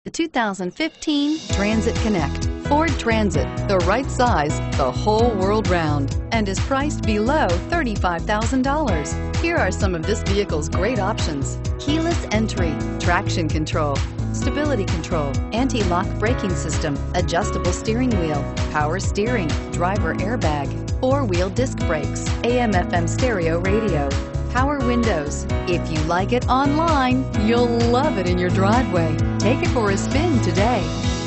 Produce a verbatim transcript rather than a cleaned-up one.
The two thousand fifteen Transit Connect. Ford Transit, the right size the whole world round, and is priced below thirty-five thousand dollars. Here are some of this vehicle's great options: keyless entry, traction control, stability control, anti-lock braking system, adjustable steering wheel, power steering, driver airbag, four-wheel disc brakes, A M F M stereo radio, power windows. If you like it online, you'll love it in your driveway. Take it for a spin today.